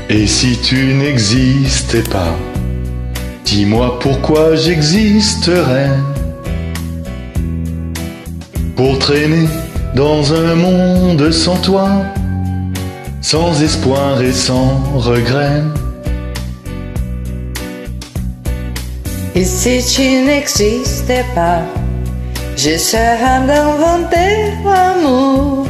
Et si tu n'existais pas, dis-moi pourquoi j'existerais. Pour traîner dans un monde sans toi, sans espoir et sans regret. Et si tu n'existais pas, j'essaierais d'inventer l'amour,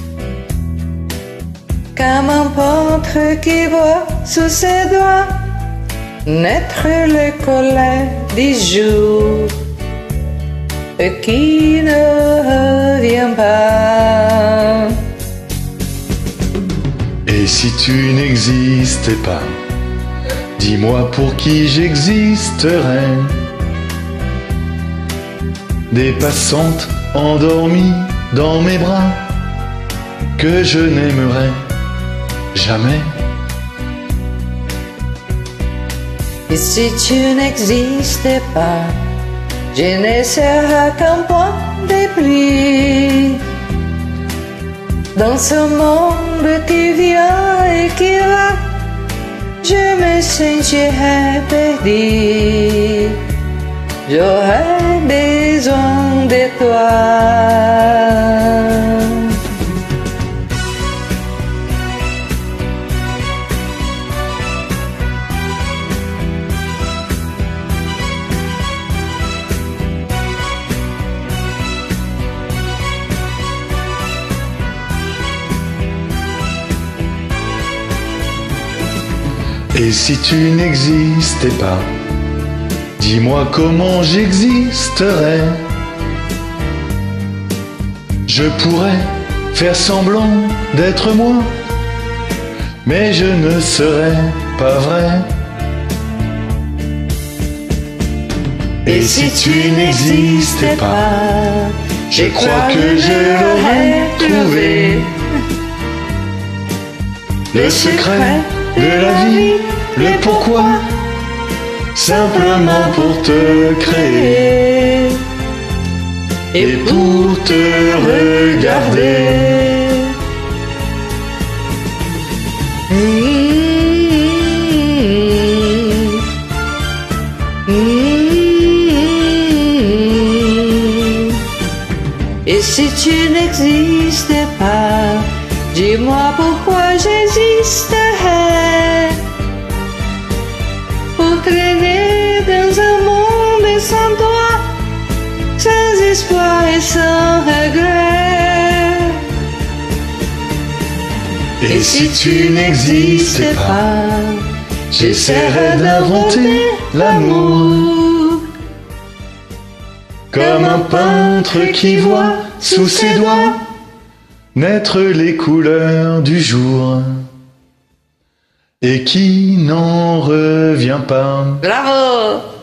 comme un peintre qui voit sous ses doigts naître le colère du jour et qui ne revient pas. Et si tu n'existais pas, dis-moi pour qui j'existerais. Des passantes endormies dans mes bras que je n'aimerais jamais. Et si tu n'existais pas, je ne serais qu'un point de pluie dans ce monde qui vient et qui va. Je me sentirais perdu, j'aurais besoin de toi. Et si tu n'existais pas, dis-moi comment j'existerais. Je pourrais faire semblant d'être moi, mais je ne serais pas vrai. Et si tu n'existais pas, je crois que je l'aurais trouvé. Le secret de la vie, le pourquoi, simplement pour te créer et pour te regarder. Et si tu n'existais pas, dis-moi pourquoi j'existerais. Pour traîner dans un monde sans toi, sans espoir et sans regret. Et si tu n'existais pas, j'essaierais d'inventer l'amour, comme un peintre qui voit sous ses doigts naître les couleurs du jour et qui n'en revient pas. Bravo!